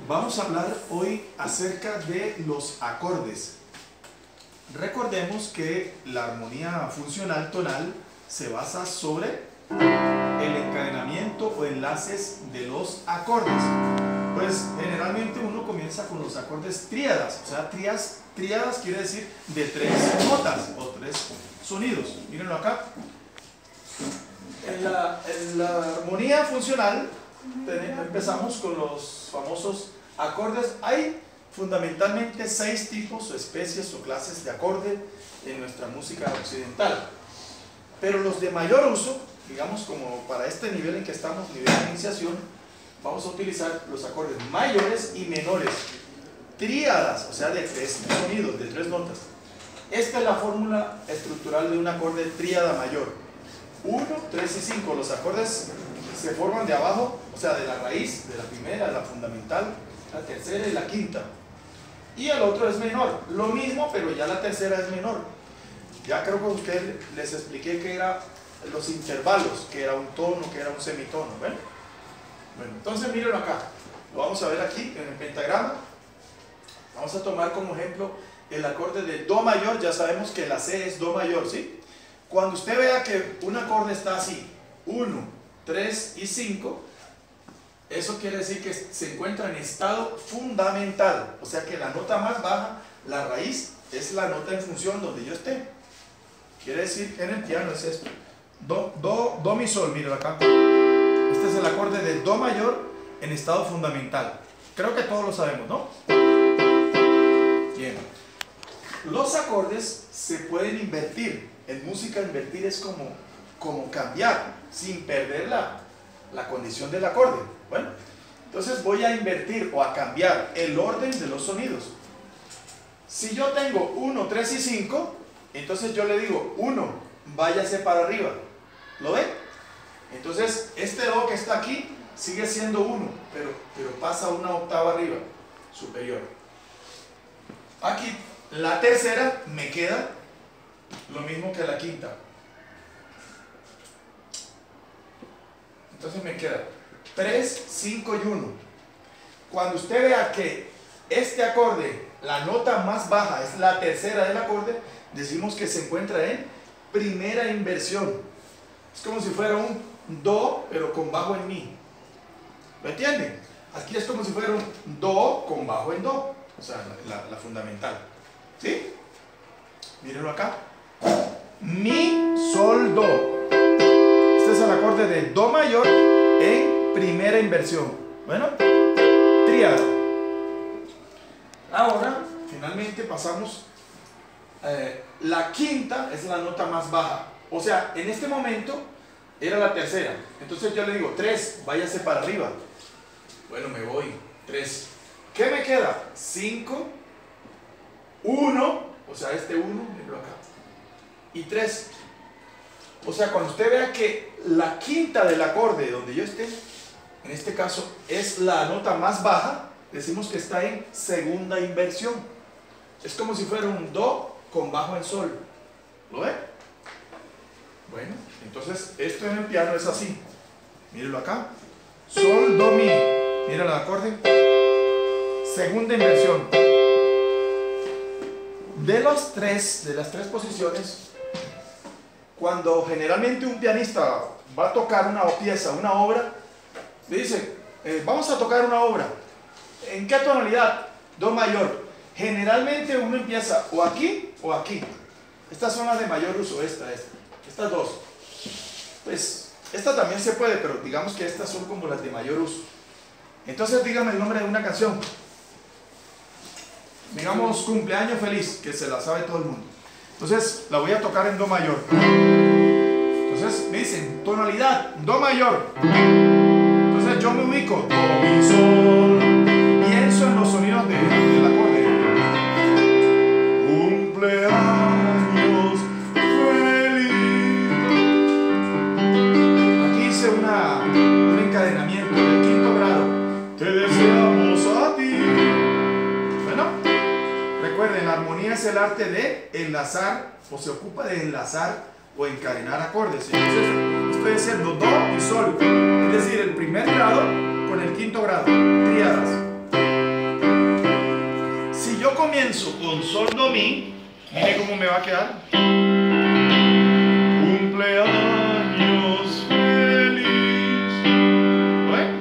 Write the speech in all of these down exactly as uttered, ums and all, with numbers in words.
Vamos a hablar hoy acerca de los acordes. Recordemos que la armonía funcional tonal se basa sobre el encadenamiento o enlaces de los acordes. Pues generalmente uno comienza con los acordes tríadas, o sea, tríadas, tríadas quiere decir de tres notas o tres sonidos. Mírenlo acá. En la, en la armonía funcional empezamos con los famosos acordes. Hay fundamentalmente seis tipos o especies o clases de acorde en nuestra música occidental, pero los de mayor uso, digamos como para este nivel en que estamos, nivel de iniciación, vamos a utilizar los acordes mayores y menores, tríadas, o sea de tres sonidos, de tres notas. Esta es la fórmula estructural de un acorde tríada mayor: uno, tres y cinco. Los acordes se forman de abajo, o sea de la raíz, de la primera, la fundamental, la tercera y la quinta, y el otro es menor, lo mismo, pero ya la tercera es menor. Ya creo que a ustedes les expliqué que eran los intervalos, que era un tono, que era un semitono. ¿Ven? Bueno, entonces mírenlo acá, lo vamos a ver aquí en el pentagrama. Vamos a tomar como ejemplo el acorde de Do mayor. Ya sabemos que la C es Do mayor, ¿sí? Cuando usted vea que un acorde está así, uno, tres y cinco, eso quiere decir que se encuentra en estado fundamental, o sea que la nota más baja, la raíz, es la nota en función donde yo esté. Quiere decir que en el piano es esto: Do, do, do, mi, sol. Miren acá, este es el acorde de Do mayor en estado fundamental. Creo que todos lo sabemos, ¿no? Bien. Los acordes se pueden invertir. En música invertir es como, como cambiar sin perder la, la condición del acorde. Bueno, entonces voy a invertir o a cambiar el orden de los sonidos. Si yo tengo uno, tres y cinco, entonces yo le digo uno, váyase para arriba. ¿Lo ve? Entonces este Do que está aquí sigue siendo uno, pero, pero pasa una octava arriba, superior. Aquí la tercera me queda lo mismo que la quinta. Entonces me queda tres, cinco y uno. Cuando usted vea que este acorde, la nota más baja es la tercera del acorde, decimos que se encuentra en primera inversión. Es como si fuera un Do, pero con bajo en Mi. ¿Lo entienden? Aquí es como si fuera un Do con bajo en Do, o sea, la, la, la fundamental. ¿Sí? Mírenlo acá. Mi, Sol, Do. Este es el acorde de Do mayor en primera inversión. Bueno, tríada. Ahora, finalmente pasamos. Eh, la quinta es la nota más baja. O sea, en este momento era la tercera. Entonces yo le digo tres, váyase para arriba. Bueno, me voy. tres. ¿Qué me queda? cinco, uno, o sea, este uno, míralo acá, y tres. O sea, cuando usted vea que la quinta del acorde donde yo esté, en este caso es la nota más baja, decimos que está en segunda inversión. Es como si fuera un Do con bajo en Sol. ¿Lo ve? Bueno, entonces esto en el piano es así. Mírenlo acá. Sol, Do, Mi. Mira el acorde. Segunda inversión. De los tres, de las tres posiciones, cuando generalmente un pianista va a tocar una pieza, una obra, le dice, eh, vamos a tocar una obra. ¿En qué tonalidad? Do mayor. Generalmente uno empieza o aquí o aquí. Estas son las de mayor uso, esta, esta. Estas dos. Pues, esta también se puede, pero digamos que estas son como las de mayor uso. Entonces dígame el nombre de una canción. Digamos Cumpleaños Feliz, que se la sabe todo el mundo. Entonces la voy a tocar en Do mayor. Entonces me dicen, tonalidad, Do mayor. Entonces yo me ubico, Do, Mi, Sol. Pienso en los sonidos de, del acorde. Cumpleaños feliz. Aquí hice una, un encadenamiento del quinto grado. Te deseamos a ti. Recuerden, la armonía es el arte de enlazar, o se ocupa de enlazar o encadenar acordes. Entonces, estoy haciendo Do y Sol, es decir, el primer grado con el quinto grado, tríadas. comienzo con sol, do, mi, mire cómo me va a quedar. Cumpleaños feliz. ¿Bueno?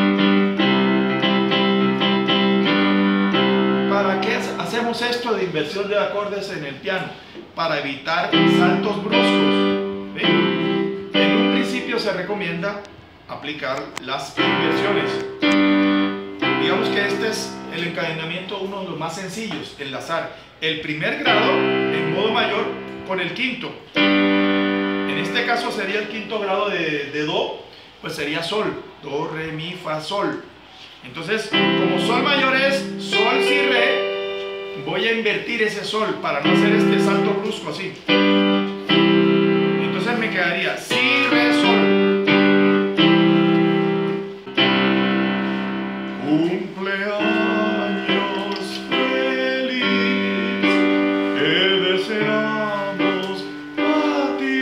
¿Para qué hacemos esto de inversión de acordes en el piano? Para evitar saltos bruscos. ¿Sí? En un principio se recomienda aplicar las inversiones. Digamos que este es el encadenamiento, uno de los más sencillos, enlazar el primer grado en modo mayor con el quinto. En este caso sería el quinto grado de, de do, pues sería sol, do, re, mi, fa, sol. Entonces, como sol mayor es sol, si, re, voy a invertir ese sol para no hacer este salto brusco así. Entonces me quedaría si, re, sol. Cumpleaños feliz, que deseamos a ti.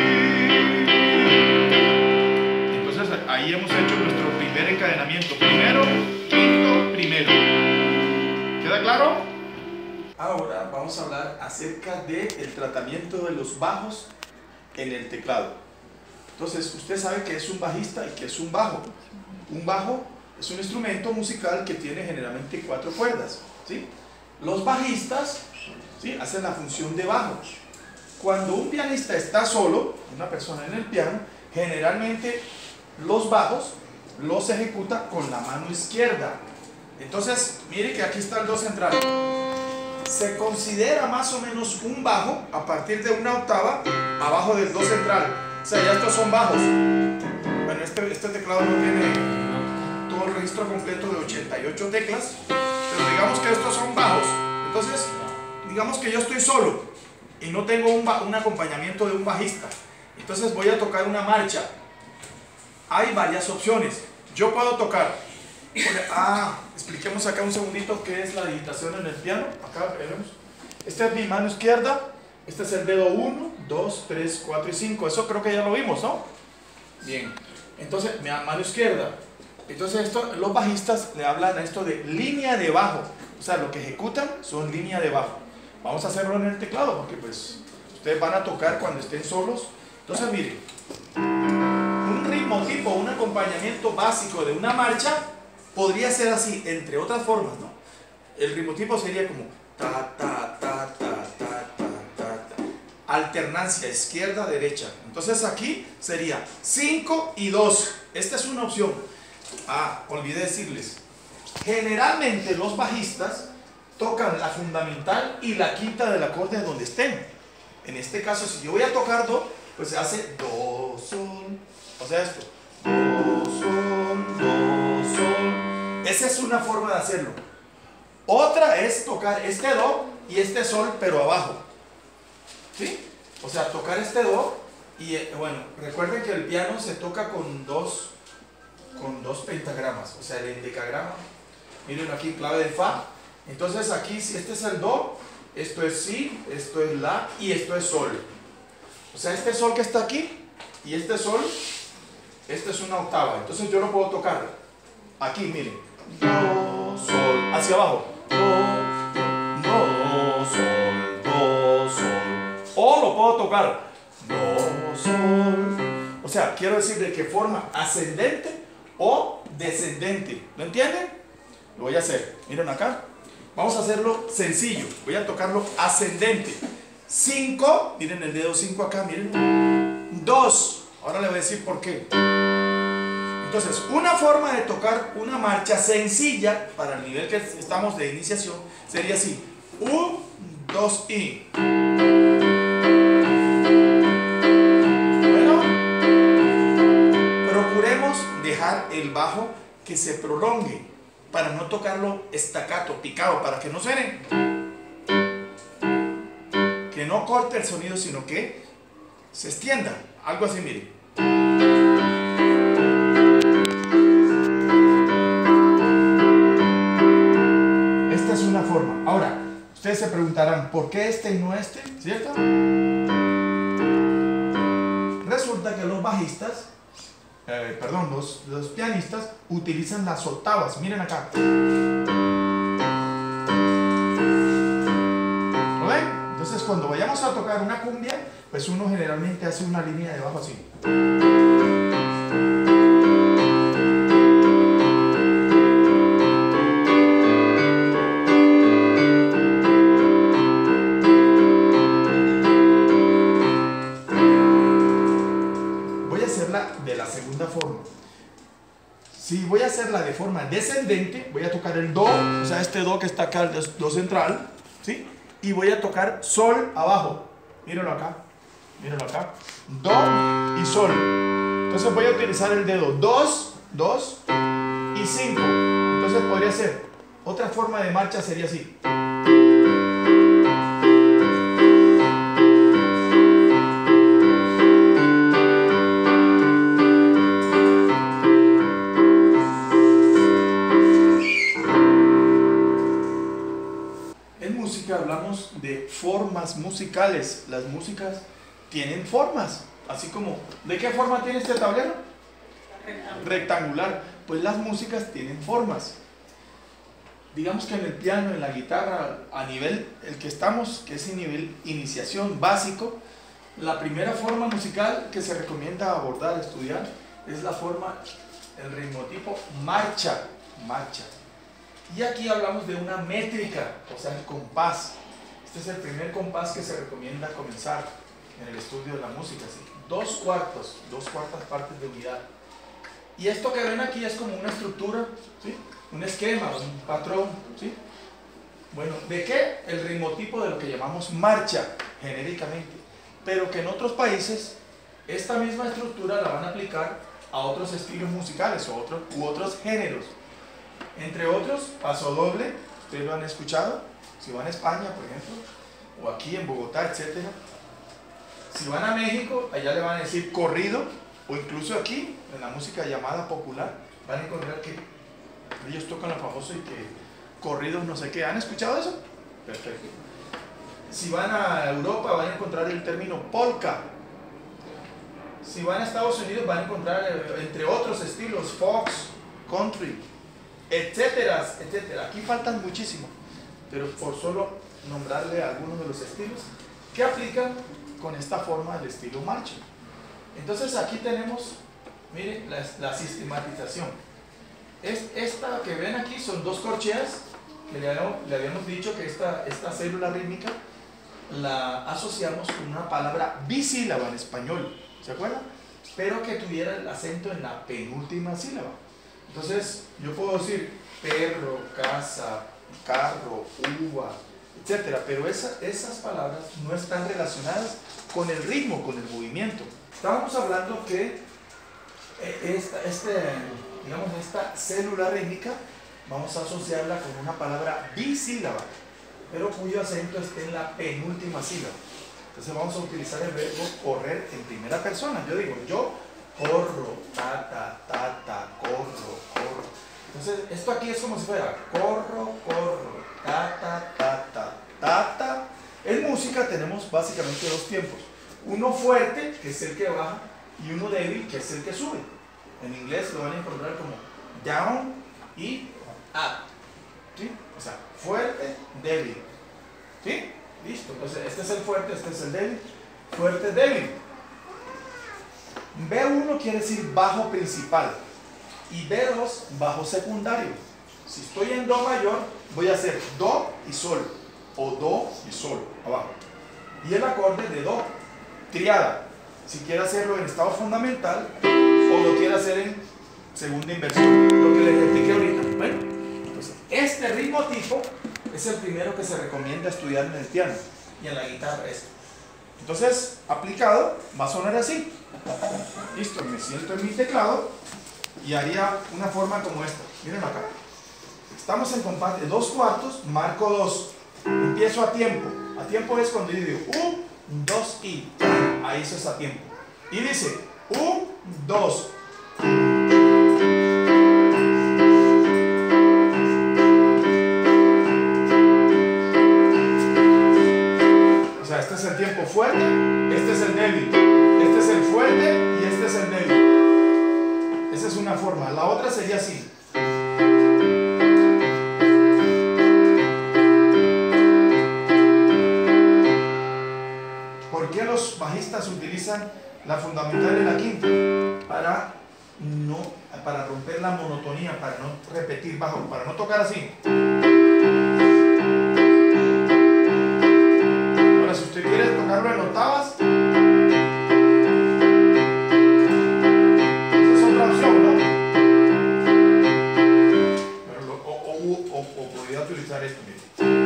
Entonces ahí hemos hecho nuestro primer encadenamiento. Primero, quinto, primero. ¿Queda claro? Ahora vamos a hablar acerca del tratamiento de los bajos en el teclado. Entonces, usted sabe que es un bajista y que es un bajo. Un bajo es un instrumento musical que tiene generalmente cuatro cuerdas, ¿sí? Los bajistas, ¿sí?, hacen la función de bajo. Cuando un pianista está solo, una persona en el piano, generalmente los bajos los ejecuta con la mano izquierda. Entonces, mire que aquí está el do central. Se considera más o menos un bajo a partir de una octava abajo del do central. O sea, ya estos son bajos. Bueno, este, este teclado no tiene todo el registro completo de ochenta y ocho teclas, pero digamos que estos son bajos. Entonces, digamos que yo estoy solo y no tengo un, un acompañamiento de un bajista. Entonces voy a tocar una marcha. Hay varias opciones. Yo puedo tocar. Ah, expliquemos acá un segundito qué es la digitación en el piano. Acá veremos. Esta es mi mano izquierda. Este es el dedo uno, dos, tres, cuatro y cinco. Eso creo que ya lo vimos, ¿no? Bien. Entonces, mi mano izquierda. Entonces, esto, los bajistas le hablan a esto de línea de bajo. O sea, lo que ejecutan son línea de bajo. Vamos a hacerlo en el teclado porque pues ustedes van a tocar cuando estén solos. Entonces, miren, un ritmo tipo, un acompañamiento básico de una marcha podría ser así, entre otras formas, ¿no? El ritmo tipo sería como ta, ta, ta, ta, ta, ta, ta, ta. Alternancia izquierda, derecha. Entonces aquí sería cinco y dos. Esta es una opción. Ah, olvidé decirles. Generalmente los bajistas tocan la fundamental y la quinta del acorde donde estén. En este caso, si yo voy a tocar do, pues se hace do, sol. O sea, esto. Do, sol, do, sol. Esa es una forma de hacerlo. Otra es tocar este do y este sol, pero abajo. ¿Sí? O sea, tocar este do y, bueno, recuerden que el piano se toca con dos, con dos pentagramas. O sea, el endecagrama. Miren aquí, clave de fa. Entonces aquí, si este es el do, esto es si, esto es la y esto es sol. O sea, este sol que está aquí y este sol, esta es una octava. Entonces yo lo puedo tocar aquí, miren. Do, sol, hacia abajo. Do, do, sol, do, sol. O lo puedo tocar do, sol. O sea, quiero decir de qué forma ascendente o descendente. ¿Lo entienden? Lo voy a hacer. Miren acá. Vamos a hacerlo sencillo. Voy a tocarlo ascendente. cinco, miren el dedo cinco acá, miren. dos. Ahora le voy a decir por qué. Entonces, una forma de tocar una marcha sencilla para el nivel que estamos de iniciación sería así. uno, dos y. Bueno, procuremos dejar el bajo que se prolongue para no tocarlo staccato, picado, para que no suene. Que no corte el sonido, sino que se extienda. Algo así, miren. Esta es una forma. Ahora, ustedes se preguntarán, ¿por qué este y no este? ¿Cierto? Resulta que los bajistas, eh, perdón, los, los pianistas utilizan las octavas. Miren acá. Entonces cuando vayamos a tocar una cumbia, pues uno generalmente hace una línea de bajo así. Voy a hacerla de la segunda forma. Si voy a hacerla de forma descendente, voy a tocar el do, o sea, este do que está acá, el do central, ¿sí? Y voy a tocar sol abajo. Mírenlo acá, mírenlo acá. Do y sol. Entonces voy a utilizar el dedo dos, dos y cinco. Entonces podría ser, otra forma de marcha sería así. Hablamos de formas musicales. Las músicas tienen formas, así como, ¿de qué forma tiene este tablero? Rectangular. Rectangular. Pues las músicas tienen formas. Digamos que en el piano, en la guitarra, a nivel, el que estamos, que es el nivel iniciación básico, la primera forma musical que se recomienda abordar, estudiar, es la forma, el ritmotipo marcha, marcha. Y aquí hablamos de una métrica, o sea, el compás. Este es el primer compás que se recomienda comenzar en el estudio de la música, ¿sí? Dos cuartos, dos cuartas partes de unidad. Y esto que ven aquí es como una estructura, ¿sí? Un esquema, un patrón, ¿sí? Bueno, ¿de qué? El ritmotipo de lo que llamamos marcha, genéricamente. Pero que en otros países, esta misma estructura la van a aplicar a otros estilos musicales o otros, u otros géneros. Entre otros, paso doble, ustedes lo han escuchado, si van a España, por ejemplo, o aquí en Bogotá, etcétera. Si van a México, allá le van a decir corrido, o incluso aquí, en la música llamada popular, van a encontrar que ellos tocan lo famoso y que corridos no sé qué. ¿Han escuchado eso? Perfecto. Si van a Europa, van a encontrar el término polka. Si van a Estados Unidos, van a encontrar, entre otros estilos, fox, country, etcétera, etcétera. Aquí faltan muchísimo, pero por solo nombrarle algunos de los estilos que aplican con esta forma del estilo marcha. Entonces aquí tenemos, miren, la, la sistematización. Es, esta que ven aquí son dos corcheas, que le habíamos, le habíamos dicho que esta, esta célula rítmica la asociamos con una palabra bisílaba en español, ¿se acuerdan? Pero que tuviera el acento en la penúltima sílaba. Entonces, yo puedo decir perro, casa, carro, uva, etcétera. Pero esa, esas palabras no están relacionadas con el ritmo, con el movimiento. Estábamos hablando que esta, este, digamos, esta célula rítmica vamos a asociarla con una palabra bisílaba, pero cuyo acento esté en la penúltima sílaba. Entonces vamos a utilizar el verbo correr en primera persona. Yo digo, yo corro, ta, ta, ta, ta, corro, corro. Entonces, esto aquí es como si fuera corro, corro, ta, ta, ta, ta, ta, ta. En música tenemos básicamente dos tiempos. Uno fuerte, que es el que baja, y uno débil, que es el que sube. En inglés lo van a encontrar como down y up. ¿Sí? O sea, fuerte, débil. ¿Sí? Listo. Entonces, este es el fuerte, este es el débil. Fuerte, débil. B uno quiere decir bajo principal y B dos bajo secundario. Si estoy en Do mayor, voy a hacer Do y Sol, o Do y Sol abajo. Y el acorde de Do, triada. Si quiere hacerlo en estado fundamental o lo quiere hacer en segunda inversión, lo que les expliqué ahorita. Bueno, entonces este ritmo tipo es el primero que se recomienda estudiar en el piano y en la guitarra esto. Entonces, aplicado, va a sonar así. Listo, me siento en mi teclado y haría una forma como esta. Miren acá. Estamos en compás de dos cuartos, marco dos. Empiezo a tiempo. A tiempo es cuando yo digo un, dos y. Ahí eso es a tiempo. Y dice un, dos. O sea, este es el tiempo fuerte, este es el débil. Este es el fuerte y este es el débil. Esa es una forma. La otra sería así. la fundamental y la quinta, para, no, para romper la monotonía, para no repetir bajo, para no tocar así. Ahora, si usted quiere tocarlo en octavas, esa es otra opción, ¿no? Pero lo, o, o, o, o podría utilizar esto, mire.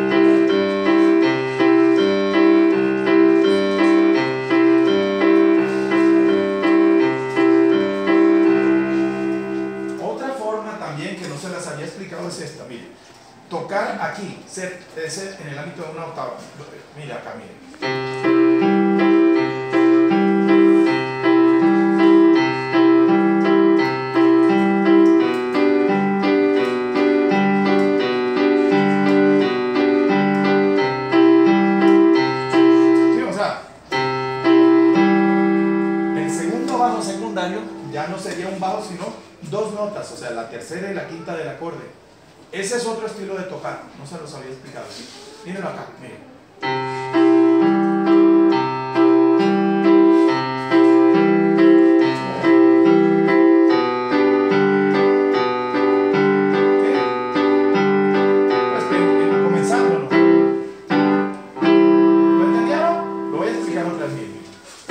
Es esta, mire, tocar aquí, ser, ser en el ámbito de una octava. Mira acá, mire. Sí, o sea, el segundo bajo secundario ya no sería un bajo, sino dos notas, o sea, la tercera y la quinta del acorde. Ese es otro estilo de tocar, no se los había explicado. Mírenlo acá, miren. Pues comenzando, ¿no? ¿Lo entendieron? Lo voy a explicar otra vez, miren.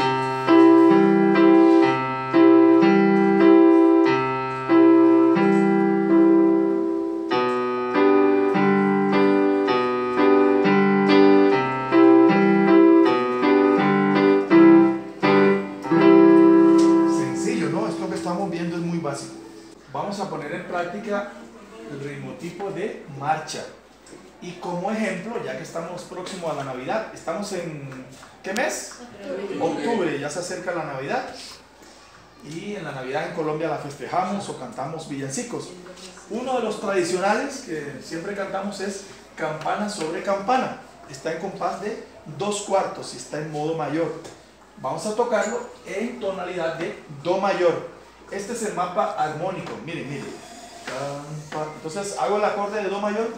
Vamos a poner en práctica el ritmotipo de marcha. Y como ejemplo, ya que estamos próximos a la Navidad, estamos en ¿qué mes? Octubre. Octubre, ya se acerca la Navidad. Y en la Navidad en Colombia la festejamos o cantamos villancicos. Uno de los tradicionales que siempre cantamos es Campana sobre Campana. Está en compás de dos cuartos y está en modo mayor. Vamos a tocarlo en tonalidad de Do mayor. Este es el mapa armónico. Miren, miren. Entonces hago el acorde de Do mayor.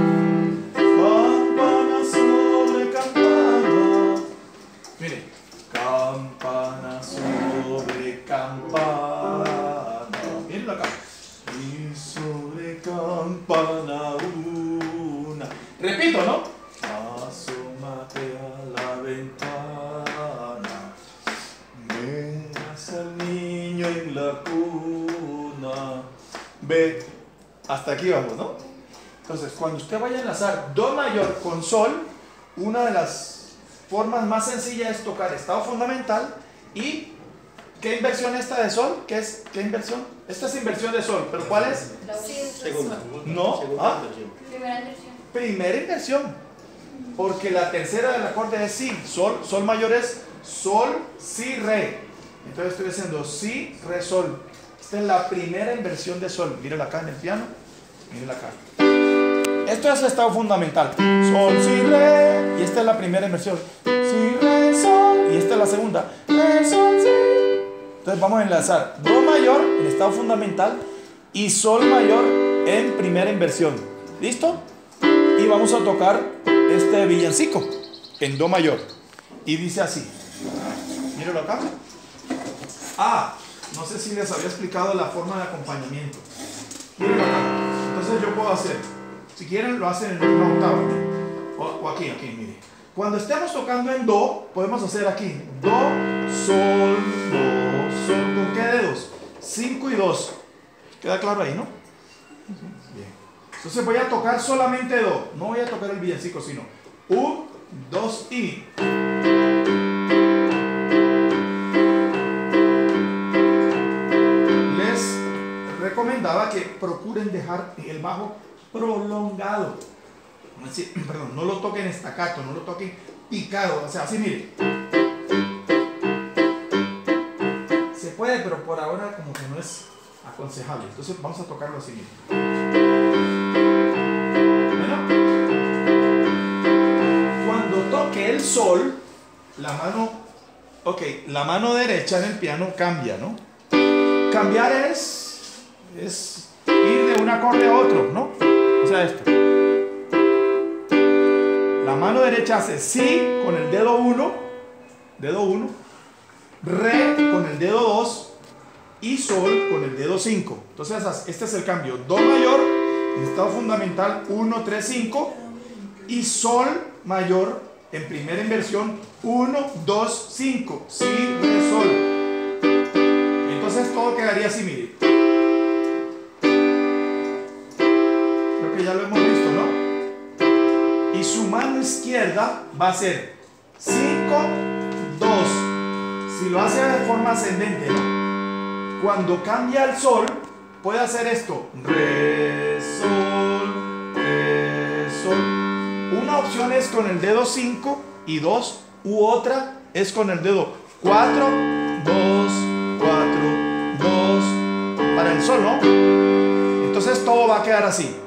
Campana sobre campana. Miren. Campana sobre campana. Mirenlo acá. Y sobre campana una. Repito, ¿no? Asómate a la ventana. Verás al niño en la cuna. Ve. Hasta aquí vamos, ¿no? Entonces, cuando usted vaya a enlazar Do mayor con Sol, una de las formas más sencillas es tocar estado fundamental y ¿qué inversión esta de Sol? ¿Qué es? ¿Qué inversión? Esta es inversión de Sol, ¿pero cuál es? Segunda. No. Segunda ¿Ah? inversión. Primera inversión. Primera inversión. Porque la tercera del acorde es Si. Sol, Sol mayor es Sol, Si, Re. Entonces estoy haciendo Si, Re, Sol. Esta es la primera inversión de Sol. Mírenla acá en el piano. Mírenla acá. Esto es el estado fundamental. Sol, Si, Re. Y esta es la primera inversión. Si, Re, Sol. Y esta es la segunda. Re, Sol, Si. Entonces vamos a enlazar Do mayor en estado fundamental y Sol mayor en primera inversión. ¿Listo? Y vamos a tocar este villancico en Do mayor. Y dice así. Mírenlo acá. Ah, no sé si les había explicado la forma de acompañamiento. Mírenlo acá. Entonces yo puedo hacer, si quieren lo hacen en una octava. O, o aquí, aquí, mire. Cuando estemos tocando en Do, podemos hacer aquí. Do, Sol, Do, Sol. ¿Con qué dedos? cinco y dos. ¿Queda claro ahí, no? Bien. Entonces voy a tocar solamente Do. No voy a tocar el villancico, sino uno, dos y... Les recomendaba que procuren dejar el bajo prolongado. Así, perdón, no lo toquen estacato, no lo toquen picado. O sea, así mire. Se puede, pero por ahora como que no es aconsejable. Entonces vamos a tocarlo así mismo. Bueno, cuando toque el Sol, la mano, ok, la mano derecha en el piano cambia, ¿no? Cambiar es, es ir de un acorde a otro, ¿no? O sea, esto. La mano derecha hace Si con el dedo uno, dedo uno, re con el dedo dos y sol con el dedo cinco. Entonces este es el cambio: do mayor en estado fundamental uno, tres, cinco y sol mayor en primera inversión uno, dos, cinco, si, re, sol. Entonces todo quedaría así, mire. Creo que ya lo hemos visto, ¿no? Y su mano izquierda va a ser cinco, dos. Si lo hace de forma ascendente, ¿no? Cuando cambia el sol, puede hacer esto: re, sol, re, sol. Una opción es con el dedo cinco y dos, u otra es con el dedo cuatro, dos, cuatro, dos, para el sol, ¿no? Entonces todo va a quedar así.